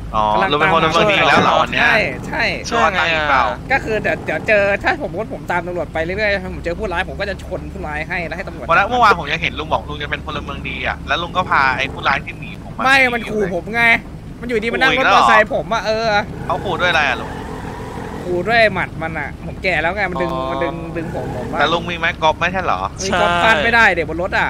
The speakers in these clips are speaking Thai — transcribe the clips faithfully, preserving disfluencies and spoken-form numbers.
อ๋อเราเป็นพลเมืองดีแล้วเหรอวันนี้ใช่ใช่ใช่ไงเปล่าก็คือเดี๋ยวเดี๋ยวเจอถ้าผมว่าผมตามตำรวจไปเรื่อยๆผมเจอผู้ร้ายผมก็จะชนผู้ร้ายให้แล้วให้ตำรวจวันนั้นเมื่อวานผมยังเห็นลุงบอกลุงจะเป็นพลเมืองดีอ่ะแล้วลุงก็พาไอ้ผู้ร้ายที่หนีผมมาไม่มันขู่ผมไงมันอยู่ดีมันนั่งรถมอเตอร์ไซค์ผมอะเออเขาขู่ด้วยอะไรอ่ะลุงขู่ด้วยหมัดมันอะผมแก่แล้วไงมันดึงมันดึงดึงผมผมแต่ลุงมีไม้กอล์ฟไม่ใช่เหรอมีกอล์ฟฟันไม่ได้เด็กบนรถอะ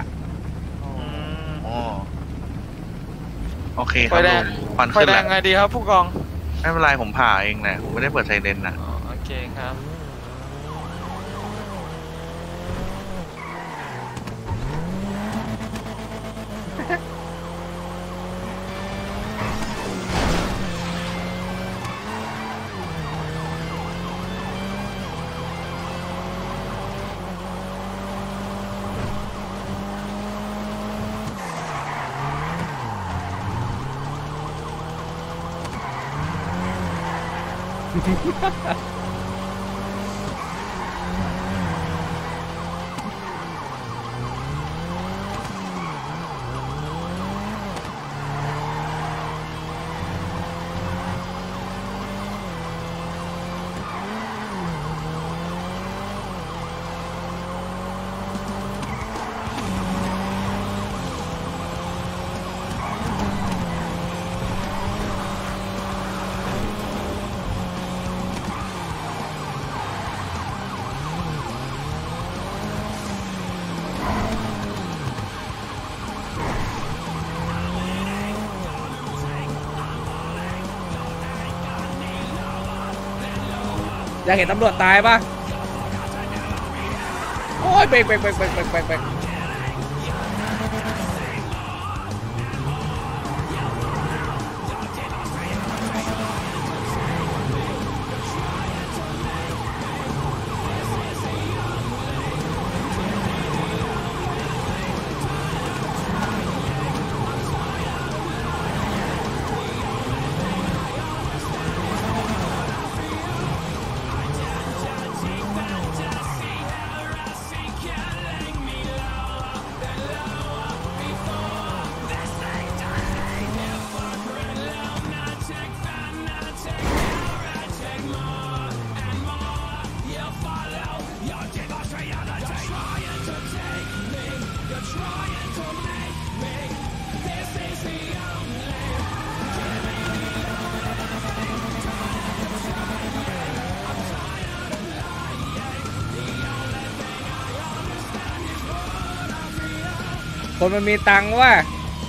โอเคครับลุงควันขึ้นแล้วไงดีครับผู้กองไม่เป็นไรผมผ่าเองนะผมไม่ได้เปิดไซเรนนะโอเคครับอยากเห็นตำรวจตายปะโอ้ยเบรกเบรกเบรกเบรกเบรกเบรกเบรกคนมันมีตังค์ว่า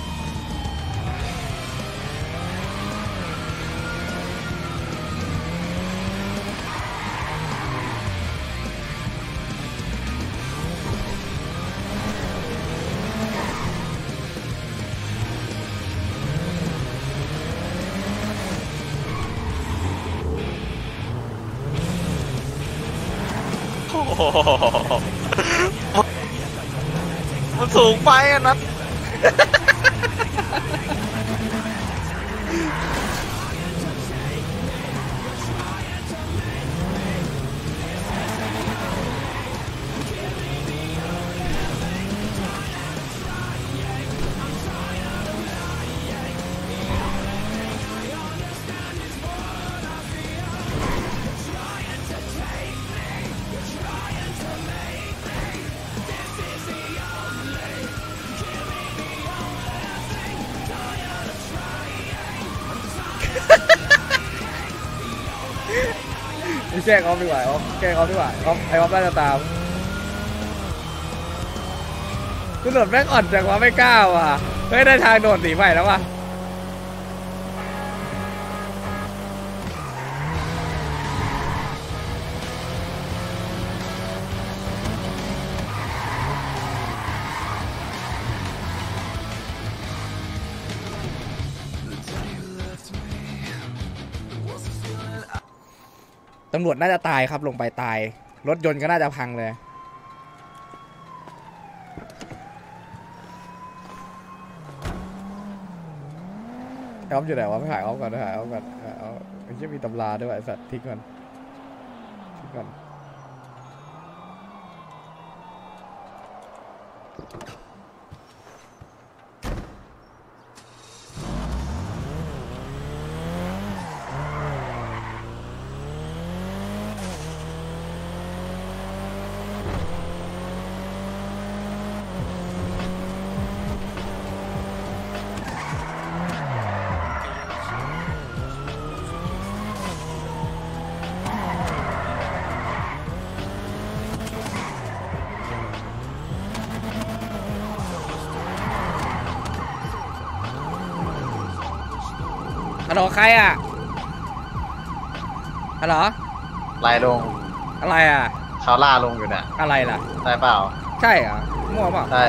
มันสูงไปอ่ะนัทไม่แช่งเขาดีกว่าเขาแกล้งเขาดีกว่าเขาไอ้เขาน่าจะตามตำรวจแม่งอ่อนจังวะไม่กล้าว่ะเฮ้ยได้ทางโดดหนีใหม่แล้วว่ะตำรวจน่าจะตายครับลงไปตายรถยนต์ก็น่าจะพังเลยไอ้ออฟอยู่ไหนวะไม่หายออฟก่อนไม่หายออฟก่อนเอาไอ้เชี่ยมีตำราด้วยไอ้สัตว์ทิ้งก่อนทิ้งก่อนฮัลโหลใครอ่ะฮัลโหลไล่ลงอะไรอ่ะเขาล่าลงอยู่เนี่ยอะไรล่ะใช่เปล่าใช่เหรอมั่วเปล่าใช่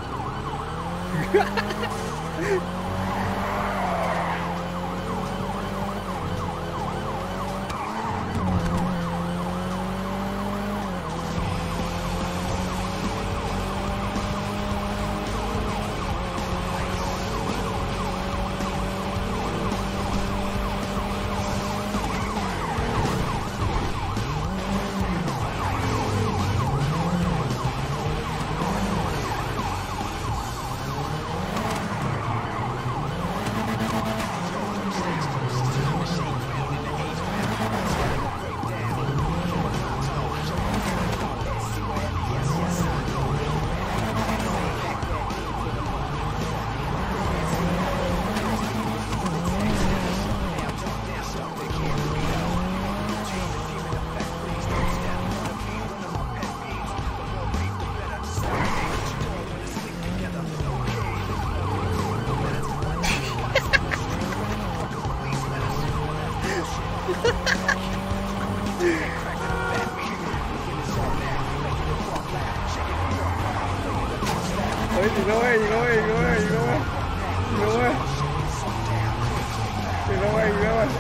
เฮ้ยยิงแล้วเว้ยยิงแล้วเว้ยยิงแล้วเว้ยยิงแล้วเว้ยยิงแล้วเว้ยยิงแล้วเว้ยยิงแล้วเว้ย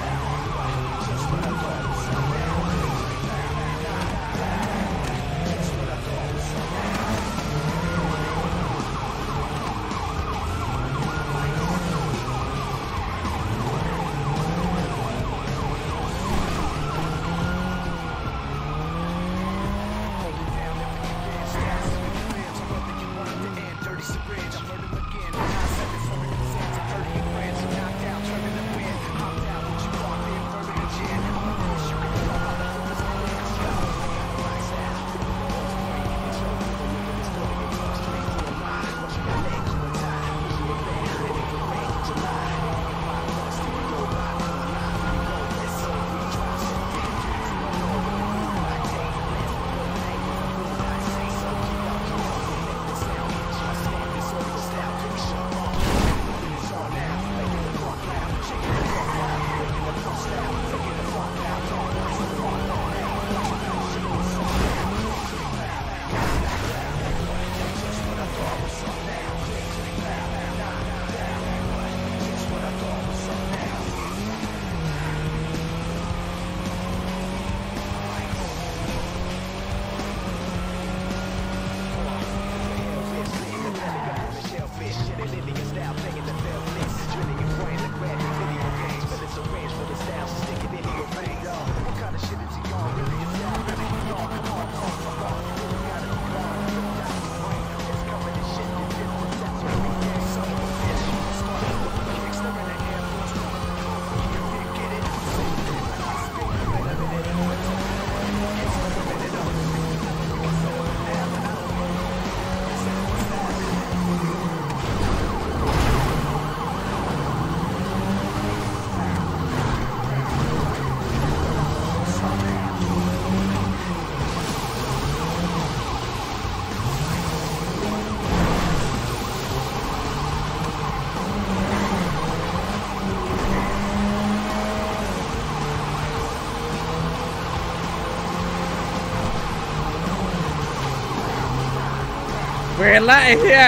เวรละไอ้เหี้ย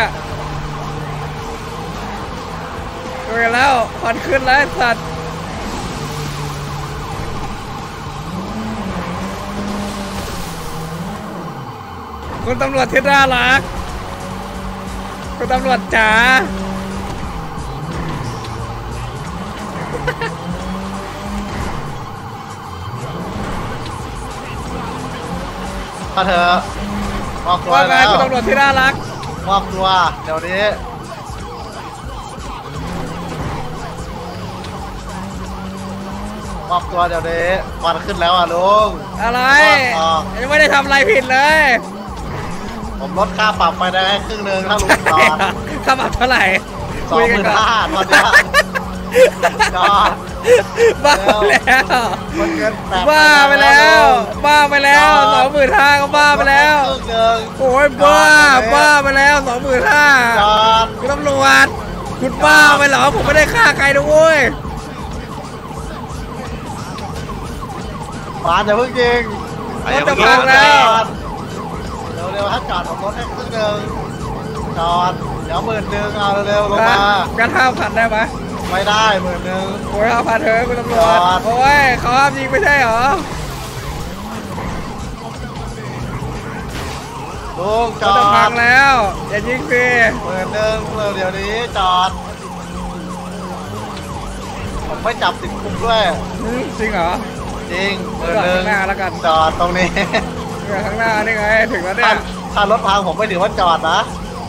เวรแล้วควันขึ้นแล้วไอ้สัตว์คุณตำรวจที่น่ารักคุณตำรวจจ๋าถ้าเธอมอบตัวว่าไงแล้วคุณตำรวจที่น่ารักมอบตัวเดี๋ยวนี้มอบตัวเดี๋ยวนี้ควันขึ้นแล้วอ่ะลุงอะไรออกยังไม่ได้ทำอะไรผิดเลยผมลดค่าปรับไปได้ครึ่งหนึ่งถ้าลุงจอดค่าปรับเท่าไหร่สองหมื่นห้าตอนเนี้ยจอดบ้าไปแล้วมันเกินแปดบ้าไปแล้วบ้าไปแล้วสองหมื่นห้าก็บ้าไปแล้วครึ่งหนึ่งโอ้ยบ้าบ้าไปแล้วสองหมื่นห้าจอดคุณตำรวจคุณบ้าไปเหรอผมไม่ได้ฆ่าใครนะเว้ยปานอย่าเพิ่งยิงอ่ะอย่าจะเพิ่งพังแล้วเร็วเร็วๆให้จอดผมรถให้ครึ่งหนึ่งจอดเดี๋ยวหมื่นหนึ่งเอาเร็วๆลงมากันห้าพันได้ไหมไม่ได้หมื่นหนึ่งโอ้ยห้าพันเถอะคุณตำรวจจอดโอ้ยเขาห้ามยิงไม่ใช่เหรอลุงจเขาอจะพังดแล้วอย่ายิงสิหมื่นหนึ่งเร็วเดี๋ยวนี้จอดผมไม่จับติดคุกด้วยอืมจริงเหรอจริงหมื่นจอดหนึ่ข้าง งหน้าแล้วกันจอดตรงนี้เนี่ยข้างหน้านี่ไงถึงแล้วเนี่ถ้าย ถ้ารถพังผมไม่ถือว่าจอดนะ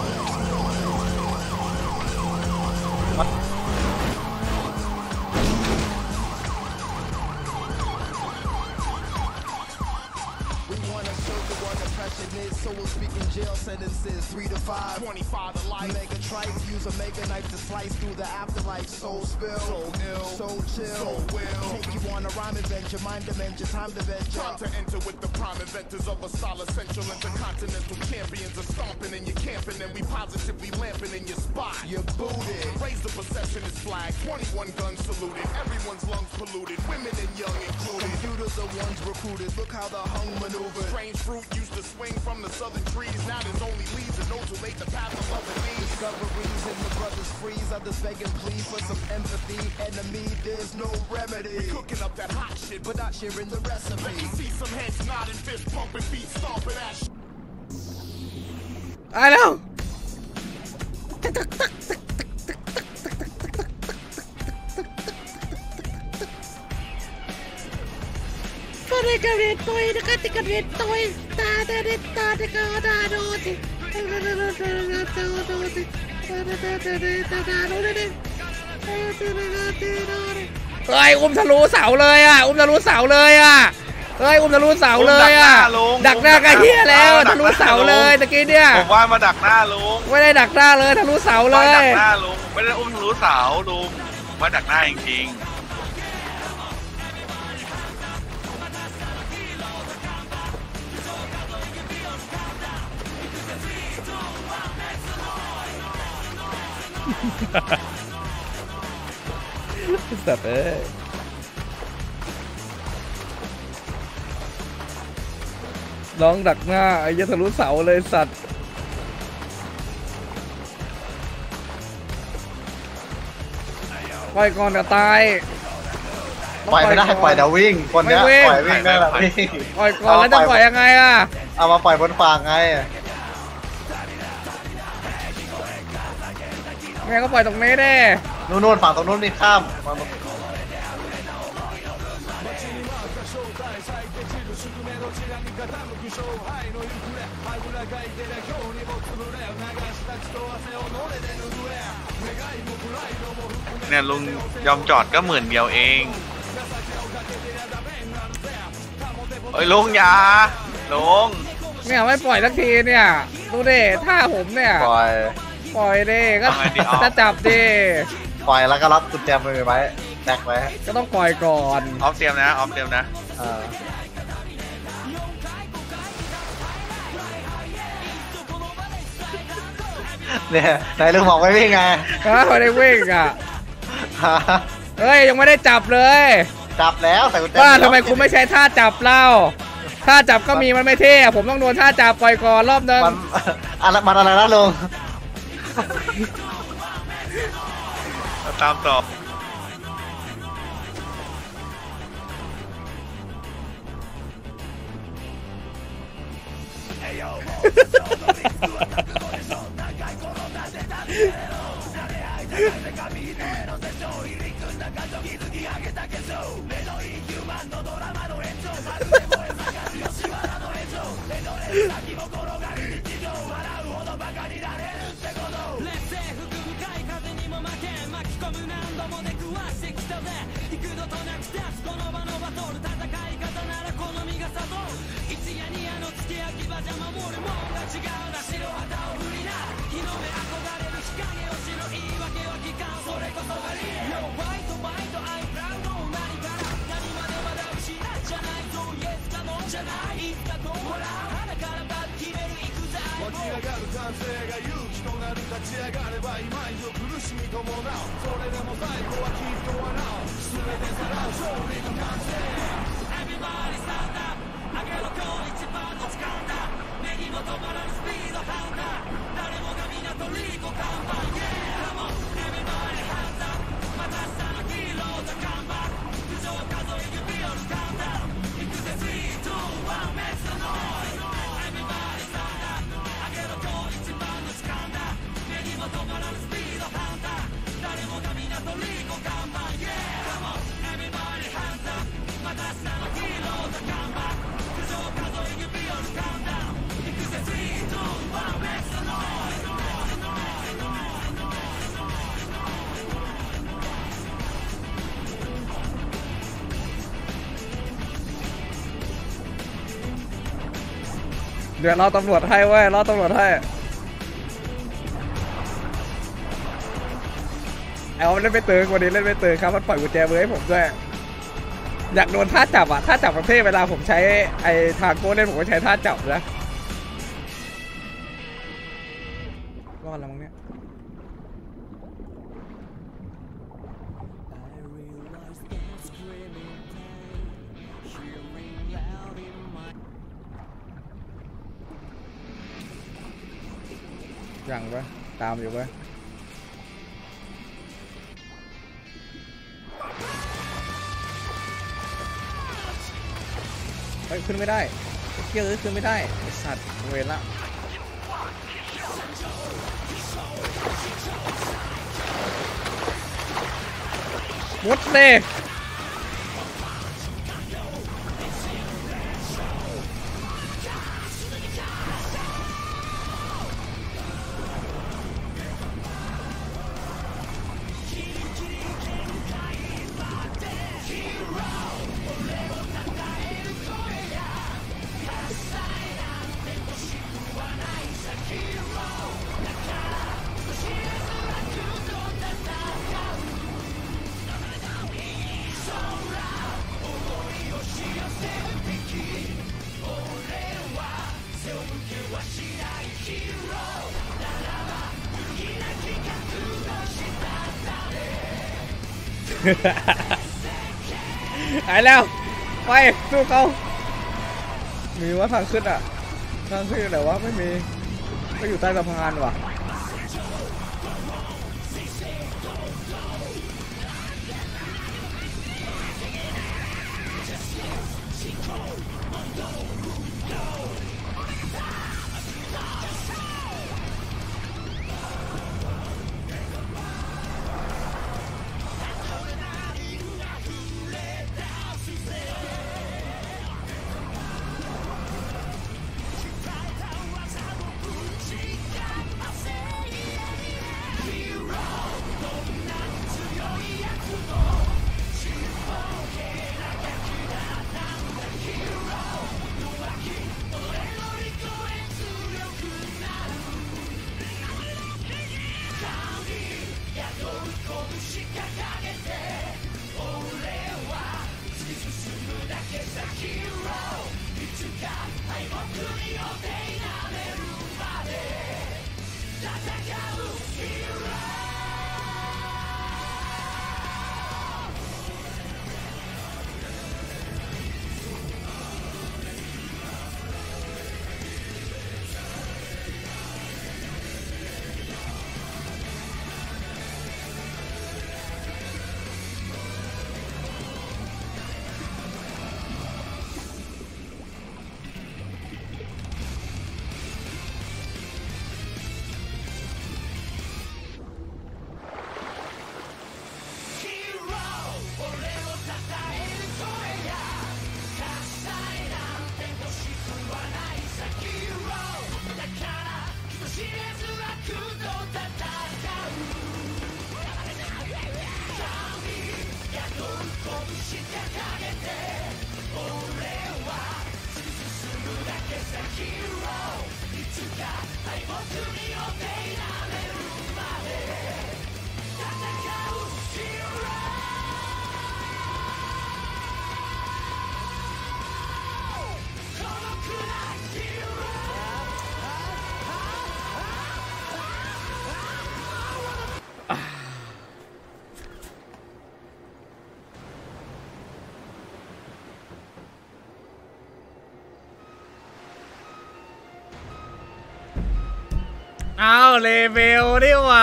So we'll speak in jail sentences, three to five, twenty-five to life. Mega trice, use a mega knife to slice through the afterlife. Soul spill, so ill, so chill, so will. Take you on a rhyme adventure, mind dimension, time to venture. Time to enter with the prime inventors of a solid central intercontinental champions of stomping and you're camping and we positively lamping in your spot. You're booted. Raise the perceptionist flag, twenty-one guns saluted, everyone's lungs polluted, women and young included. Computers are ones recruited. Look how the hung maneuver. Strange fruit used to swing from the southern trees, now there's only leaves and those who make the path of love and need. Discoveries and the brothers freeze. Others beg and plead for some empathy. Enemy, there's no remedy. We cooking up that hot shit, But not sharing the let me recipe. see some heads nodding, fist pumping, feet stomping, ass ตายแล้วก็ได้กระเด็นตัวนะคะที่กระเด็นตัวตาตาเด็ดตาตะกาตาโดดิตาโดดิตาโดดิตาโดดิตาโดดิตาโดดิเฮ้ยอุ้มทะลุเสาเลยอ่ะอุ้มทะลุเสาเลยอ่ะเฮ้ยอุ้มทะลุเสาเลยอ่ะดักหน้ากระเฮียแล้วทะลุเสาเลยตะกี้เนี่ยผมว่ามาดักหน้าลุงไม่ได้ดักหน้าเลยทะลุเสาเลไม่ดัยกหน้าลุงไม่ได้อุ้มทะลุเสาลุงผมว่าดักหน้าจริงสัตว์เอ้ยร้องดักหน้าไอ้ยะทะลุเสาเลยสัตว์ปล่อยก่อนจะตายปล่อยไม่ได้ปล่อยเดี๋ยววิ่งคนเนี้ยไม่วิ่งปล่อยวิ่งได้แหละวิ่งปล่อยก่อนแล้วจะปล่อยยังไงอ่ะเอามาปล่อยบนฝั่งไงไงก็ปล่อยตรงนี้ดินู่นๆฝั่งตรงนู้นนี่ข้ามมาๆเนี่ยลุงยอมจอดก็หมื่นเดียวเองเอ้ยลุงอยาลุงเนี่ยไม่ปล่อยสักทีเนี่ยดูดิท่าผมเนี่ยปล่อยปล่อยดิก็จะจับดิปล่อยแล้วก็รับกุญแจมือไว้แตกไว้ก็ต้องปล่อยก่อนออฟเตรียมนะออฟเตรียมนะเออเนี่ยไหนลุงบอกไม่วิ่งไงฮะไม่ได้วิ่งอ่ะเฮ้ยยังไม่ได้จับเลยจับแล้วใส่กุญแจว่าทำไมคุณไม่ใช้ท่าจับเล่าท่าจับก็มีมันไม่เท่ผมต้องโดนท่าจับปล่อยก่อนรอบนึงมันอะไรมันอะไรนะลุงตามต่อ湧き上がる歓声が勇気となる立ち上がれば今以上苦しみ伴うそれでも最後はきっと笑う全てさらう勝利の完成 Everybody เดี๋ยวรอตำรวจให้เว้ยรอตำรวจให้ไอ้ออมเล่นไม่เติร์กวันนี้เล่นไม่เติร์กครับมันปล่อยกุญแจมือให้ผมด้วยอยากโดนท่าจับอ่ะท่าจับประเภทเวลาผมใช้ไอ้ทางโก้เล่นผมก็ใช้ท่าจับนะรอดแล้วมั้งเนี่ยยังปะตามอยู่ปะเฮ้ยขึ้นไม่ได้เกี่ยวขึ้นไม่ได้ไอ้สัตว์เวรละมุดเลยหายแล้วไปสู้เขามีว่าทางขึ้นอ่ะทางขึ้นอยู่ไหนวะไม่มีก็อยู่ใต้สะพานว่ะอ้าวเลเวลดิว่า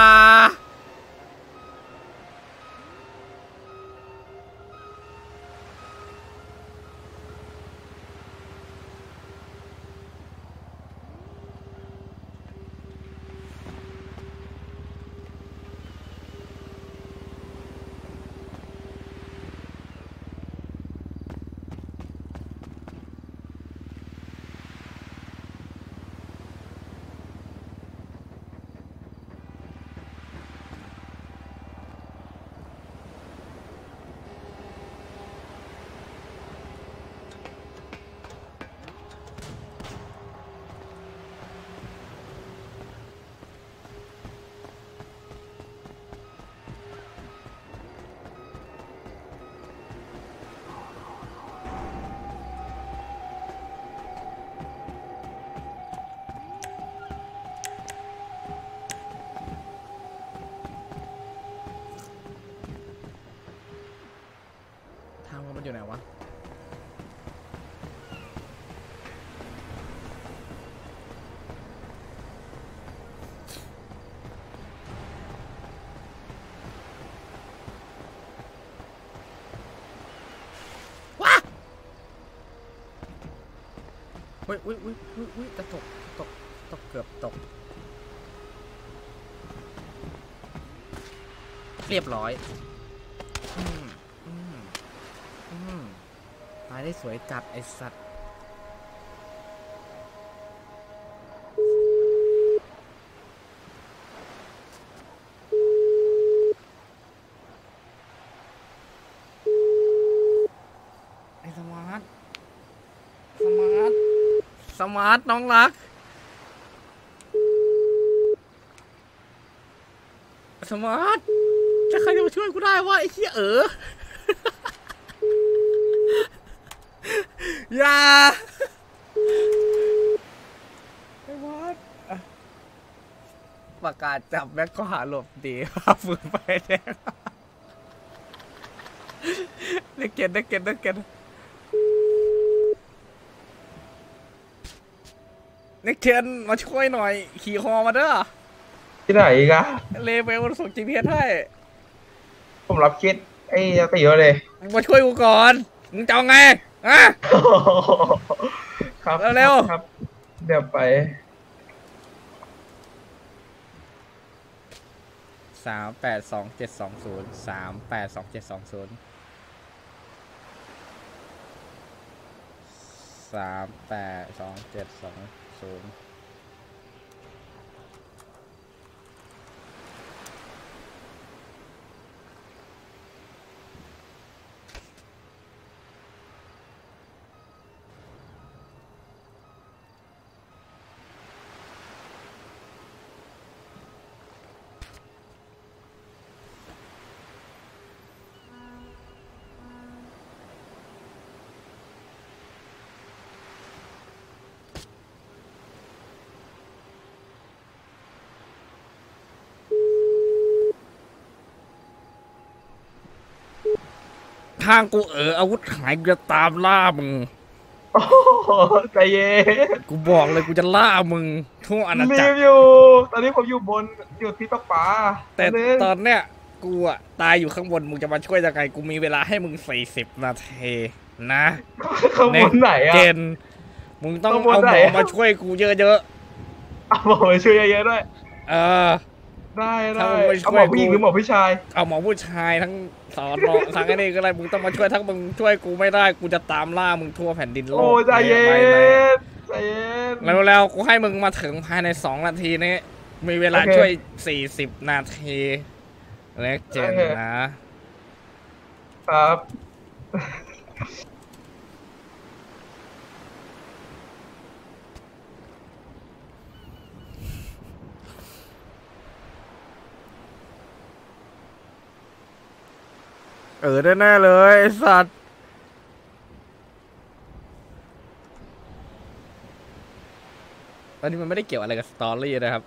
ทางมันอยู่ไหนวะว้าอุ้ยอุ้ยอุ้ยอุ้ยอุ้ยจะตกตกตกเกือบตกเรียบร้อยอืมอืมอืมตายได้สวยจัดไอ้สัตว์ไอ้สมาร์ทสมาร์ทสมาร์ทน้องรักสมาร์ทจะใครจะมาช่วยกูได้วะไอ้เหี้ยเออ อย่าไอ้วัดประกาศจับแม็กก็หาหลบดีฝืนไปแดงเด็กเก็ตเด็กเก็ตเด็กเก็ตเด็กเก็ตมาช่วยหน่อยขี่คอมาเด้อที่ไหนอีกอะเลเวลส่ง จี พี เอส ให้ผมรับคิดไอ้ตีเเลยมาช่วยกูก่อนมึงจะเอาไงอะครับเร็วๆครับเดี๋ยวไปสามแปดสองเจ็ดสองศูนย์สามแปดสองเจ็ดสองศูนย์สามแปดสองเจ็ดสองศูนย์ทางกูเอออาวุธหายกูจะตามล่ามึงโอ้ใจเย็นกูบอกเลยกูจะล่ามึงทั่วอาณาจักรอยู่ตอนนี้ผมอยู่บนอยู่ที่ตกปลาแต่ตอนเนี้ยกูอะตายอยู่ข้างบนมึงจะมาช่วยยังไงกูมีเวลาให้มึงสี่สิบนาทีนะข้างบนไหนอะเจนมึงต้องเอาหมอมาช่วยกูเยอะๆเอาหมอมาช่วยเยอะๆด้วยเออได้ได้เอาหมอผู้หญิงหรือหมอผู้ชายเอาหมอผู้ชายทั้งสอนหมอทั้งไอ้นี่ก็ได้มึงต้องมาช่วยทั้งมึงช่วยกูไม่ได้กูจะตามล่ามึงทั่วแผ่นดินโลกโอ้ใจเย็นใจเย็นแล้วแล้วกูให้มึงมาถึงภายในสองนาทีนี้มีเวลาช่วยสี่สิบนาทีเล็กเจนนะครับเออแน่ๆเลยไอ้สัตว์ตอนนี้มันไม่ได้เกี่ยวอะไรกับสตอรี่นะครับ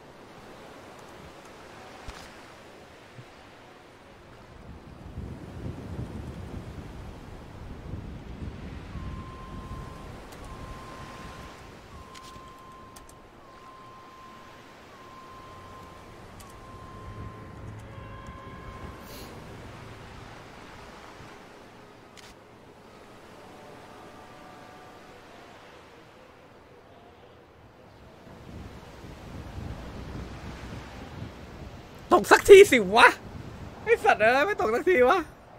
ตกสักทีสิวะไอสัตว์เอ้ยไม่ตกสักทีวะ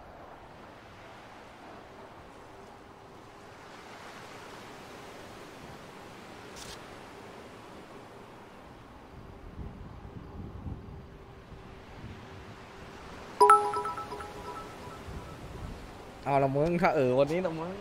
เอาละมึงถ้าเออวันนี้ละมึง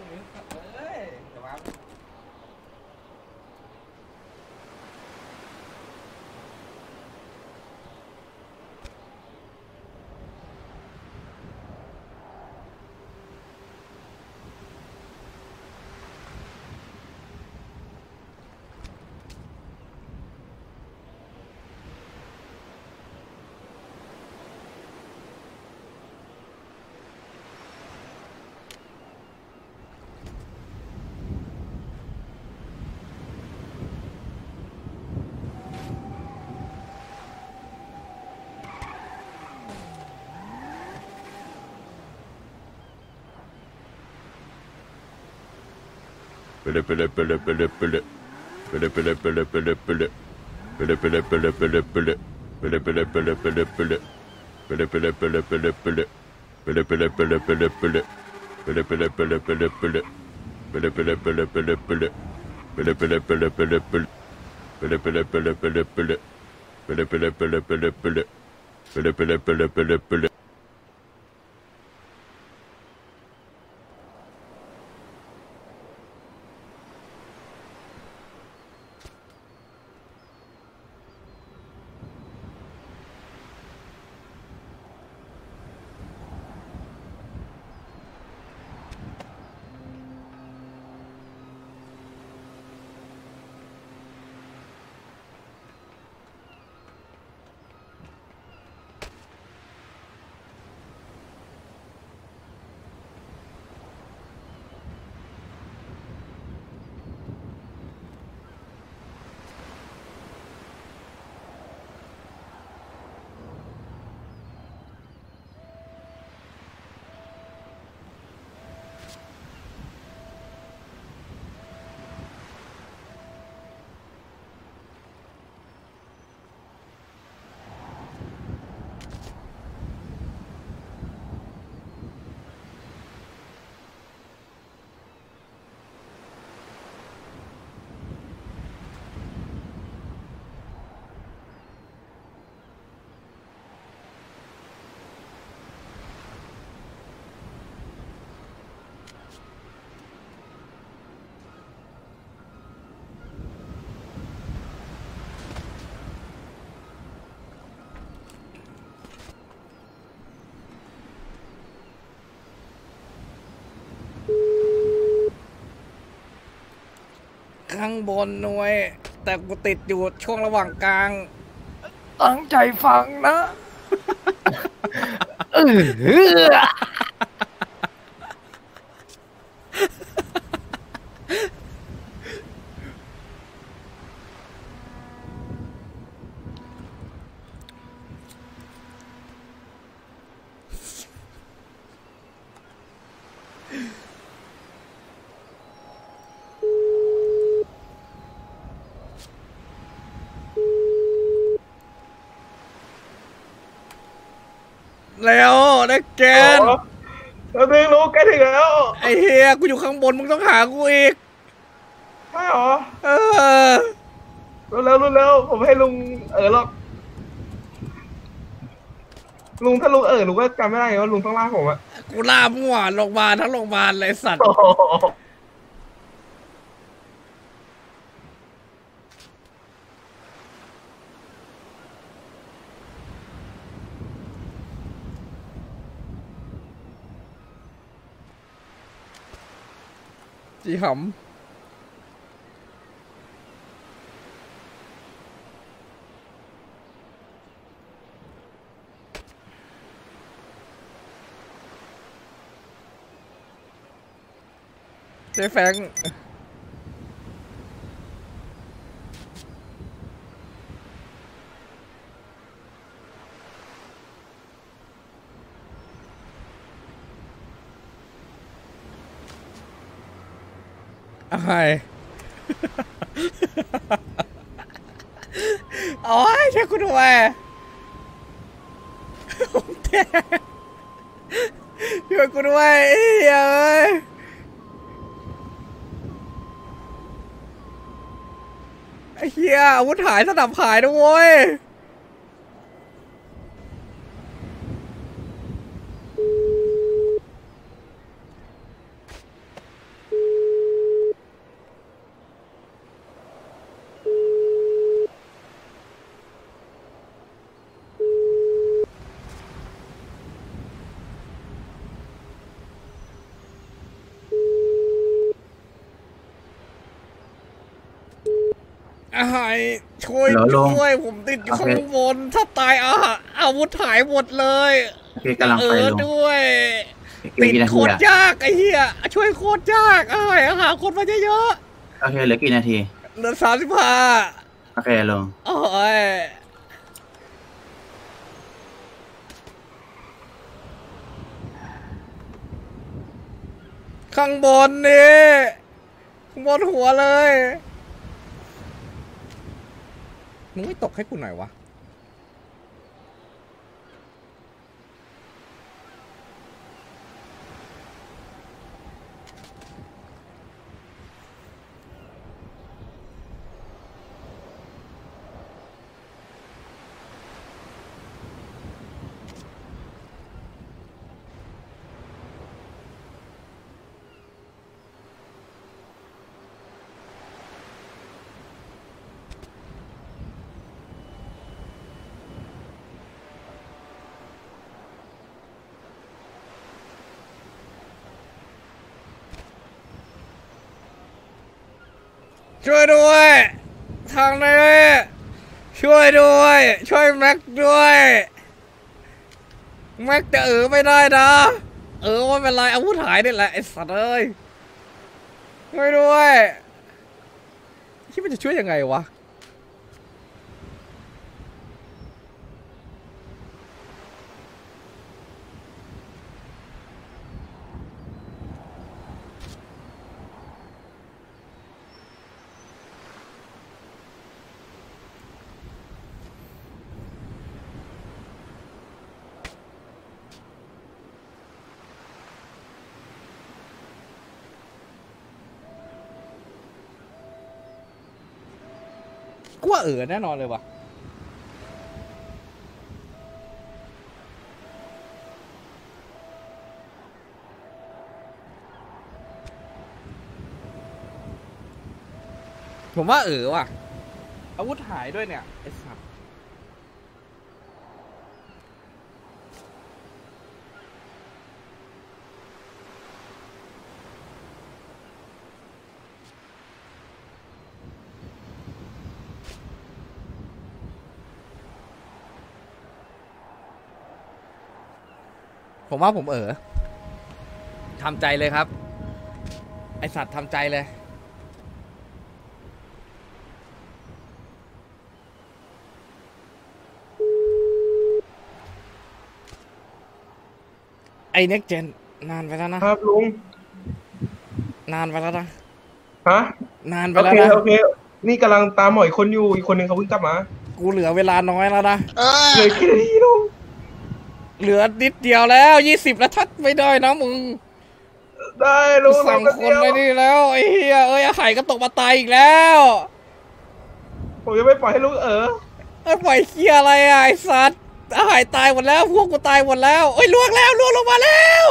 ข้างบนหน่วย แต่กูติดอยู่ช่วงระหว่างกลางตั้งใจฟังนะ เออแล้วได้แกนเราดึงรู้ใกล้ถึงแล้วไอ้เฮียกูอยู่ข้างบนมึงต้องหากูอีกใช่หรอเออรู้แล้วรู้แล้วผมให้ลุงเออหรอกลุงถ้าลุงเออลุงก็จำไม่ได้ว่าลุงต้องลากผมอะกูล่ามั่วโรงพยาบาลทั้งโรงพยาบาลเลยสัตว์โอ้โหจีหำเจ๊แฟงอะไร โอ้ยช่วยกูด้วยช่วยกูด้วยเอ้ยไอ้เหี้ยอาวุธหายสนับหายนะเว้ยอะไรช่วยช่วยผมติดอยู่ข้างบนถ้าตายอ่ะอาวุธหายหมดเลยเออด้วยติดโคตรยากไอ้เหี้ยช่วยโคตรยากไอ้หาคนมาเยอะๆโอเคเหลือกี่นาทีเหลือสามสิบห้าโอเคลงโอ้ยข้างบนนี่บนหัวเลยมึงไม่ตกให้กูหน่อยวะช่วยด้วยทางนี้ช่วยด้วยช่วยแม็กด้วยแม็กจะเออไม่ได้นะเออไม่เป็นไรอาวุธหายนี่แหละไอ้สัตว์เอ้ยช่วยด้วยคิดมันจะช่วยยังไงวะกูว่าเออแน่นอนเลยวะผมว่าเออว่ะอาวุธหายด้วยเนี่ยไอ้สัสผมว่าผมเออทำใจเลยครับไอสัตว์ทำใจเลยไอเน็กเจนนานไปแล้วนะครับลุงนานไปแล้วนะฮะนานไปแล้วนะโอเคโอเคนี่กำลังตามหมออีกคนอยู่อีกคนหนึ่งเขาเพิ่งกลับมากูเหลือเวลาน้อยแล้วนะเหลือกี่นาทีลุงเหลือนิดเดียวแล้วยี่สิบแล้วทัดไม่ได้นะมึงได้ลุงสั่งคนไปนี่แล้วไอ้เหี้ยเอ้ยไข่ก็ตกมาตายอีกแล้วผมจะไม่ปล่อยให้ลุงเออไอ้ปล่อยเหี้ยอะไรอ่ะไอ้สัตว์ไข่ตายหมดแล้วพวกกูตายหมดแล้วเอ้ยล่วงแล้วล่วงลงมาแล้ว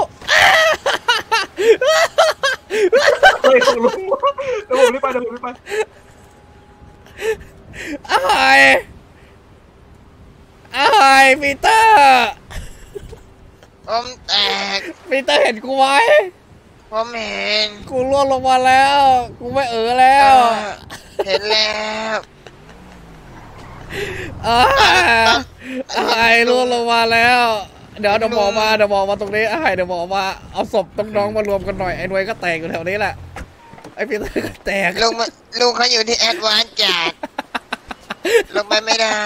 เฮ้ยลุงลุงเดี๋ยวผมรีบไปเดี๋ยวผมรีบไปไอ้ไอ้ปีเตอร์ผมแตกปีเตอร์เห็นกูไหมผมเห็นกูล่วงลงมาแล้วกูไม่เออแล้วเห็นแล้วไอ้ล่วงลงมาแล้วเดี๋ยวเดี๋ยวหมอมาเดี๋ยวหมอมาตรงนี้ไอ้เดี๋ยวหมอมาเอาศพน้องๆมารวมกันหน่อยไอ้หน่วยก็แตกอยู่แถวนี้แหละไอ้ปีเตอร์ก็แตกลุงลุงเขาอยู่ที่แอดวานซ์จัดลงไปไม่ได้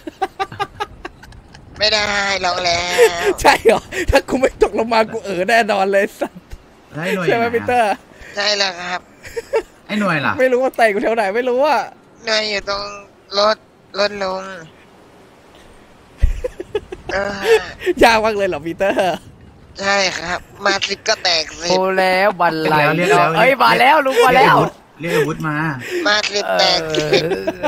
ไม่ได้ลงแล้วใช่เหรอถ้ากูไม่ตกลงมากูเออแน่นอนเลยสัตว์ใช่ไหมปีเตอร์ใช่แล้วครับไอ้หน่วยล่ะไม่รู้ว่าแตกอยู่แถวไหนไม่รู้ว่าหน่วยอยู่ตรงรถรถลุงยากมากเลยเหรอปีเตอร์ใช่ครับมาสิบก็แตกสิบโอ้แล้วบันไลเอ้ยมาแล้วลุงมาแล้วเรียกอาวุธมามาสิบแตกสิบ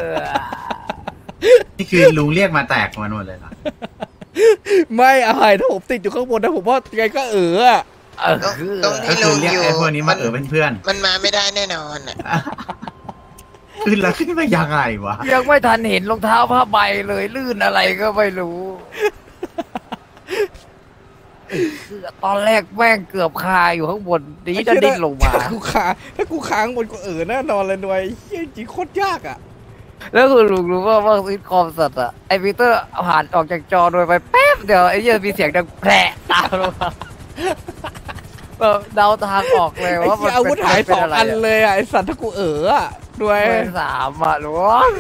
นี่คือลุงเรียกมาแตกมาหมดเลยเหรอไม่อะไรถ้าผมติดอยู่ข้างบนนะผมว่าไงก็เออตรงที่ลุงอยู่ไอ้พวกนี้มาเออเป็นเพื่อนมันมาไม่ได้แน่นอนอ่ะขึ้นแล้วขึ้นมายังไงวะยังไม่ทันเห็นรองเท้าผ้าใบเลยลื่นอะไรก็ไม่รู้ตอนแรกแม่งเกือบคาอยู่ข้างบนนี้จะดิ้นลงมากูคาถ้ากูค้างบนกูเออแน่นอนเลยด้วยจริงโคตรยากอ่ะแล้วคือลุงรู้ว่าว่าซิทคอมสัตว์อะไอพีเตอร์ผ่านออกจากจอโดยไปแป๊บเดียวไอ้เหี้ยมีเสียงดังแผลตามลงมาแบบเดาทางออกเลยว่ามันอาวุธหายสองอันเลยอ่ะไอสัตว์ถ้ากูเอออ่ะด้วยสามอ่ะหลวง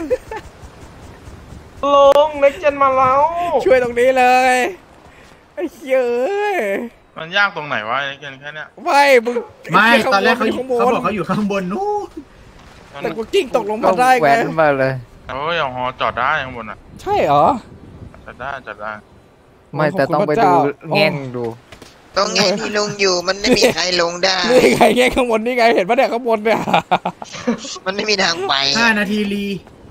ลุงเล็กเจนมาแล้วช่วยตรงนี้เลยไอ้เย้ยมันยากตรงไหนวะเล็กเจนแค่เนี้ยไม่มึงไม่ตอนแรกเขาเขาบอกเขาอยู่ข้างบนนู้นแต่กูกิ้งตกลงมาได้แหวไงนขึ้นมาเลยโอ้ยอย่างฮอจอดได้ข้างบนอ่ะใช่เหรอจอดได้จอดได้ไม่แต่ต้องไปดูแง่งดูตรงไงที่ลุงอยู่มันไม่มีใครลงได้นี่ไงแง่ข้างบนนี่ไงเห็นปะเนี่ยข้างบนเนี่ยมันไม่มีทางไปห้านาทีรี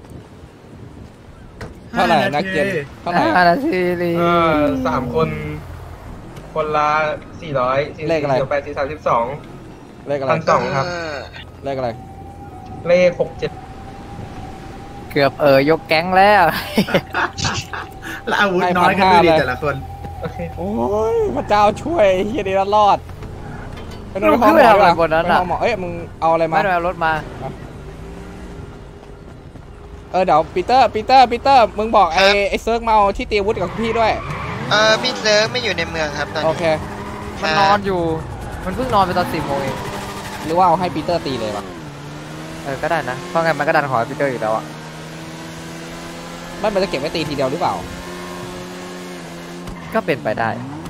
เท่าไหร่นักเย็นเท่าไหร่ห้านาทีรีเออสามคน คนละสี่ร้อยสี่เลขอะไรสิบแปดสี่สามสิบสองเลขอะไรพันสองครับเลขอะไรเลขหกเจ็ดเกือบเออยกแก๊งแล้วแล้วอาวุธน้อยกันด้วยดิแต่ละคนโอเคโอ้ยพระเจ้าช่วยเฮียดีแล้วรอดไปนอนลุงห้องขึ้นหไปมอทำดีอะกไรว่าบนนั้นไปอ่ะห้องหมอเอ้ยมึงเอาอะไรมาไม่ได้เอารถมาเออเดี๋ยวปีเตอร์ปีเตอร์ปีเตอร์มึงบอกไอ้ไอ้เซิร์กมาเอาที่ตีอาวุธกับพี่ด้วยเออพี่เซิร์ฟไม่อยู่ในเมืองครับตอนโอนี้เคมันนอนอยู่ มันเพิ่งนอนไปตอนสี่โมงเองหรือว่าเอาให้ปีเตอร์ตีเลยปะเออก็ได้นะเพราะไงมันก็ดันขอพีเตอร์อยู่แล้วอ่ะมันมันจะเก็บไว้ตีทีเดียวหรือเปล่าก็เป็นไปได้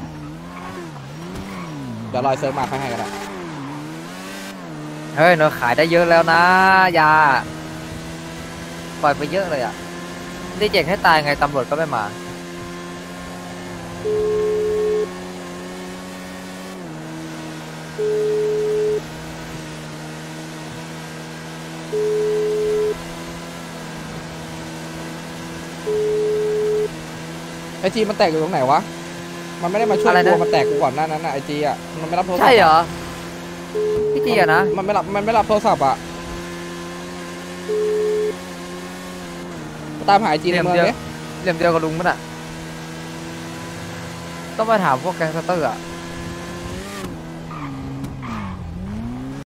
เดี๋ยวรอยเซิร์กมาค่อยให้กันนะเฮ้ยเนอะขายได้เยอะแล้วนะยาปล่อยไปเยอะเลยอ่ะได้เจ็กให้ตายไงตำรวจก็ไม่มาไอจีมันแตกอยู่ตรงไหนวะมันไม่ได้มาช่วยอะไรกูนะมันแตกกูก่อนหน้านั้นน่ะไอจีอ่ะมันไม่รับโทรศัพท์ใช่เหรอพี่จีอะนะมันไม่รับมันไม่รับโทรศัพท์อ่ะตามหาไอจีในเมืองเหลี่ยมเดียวเนี่ยเหลี่ยมเดียวกับลุงมันอ่ะต้องมาถามพวกแก๊งสเตอร์อ่ะ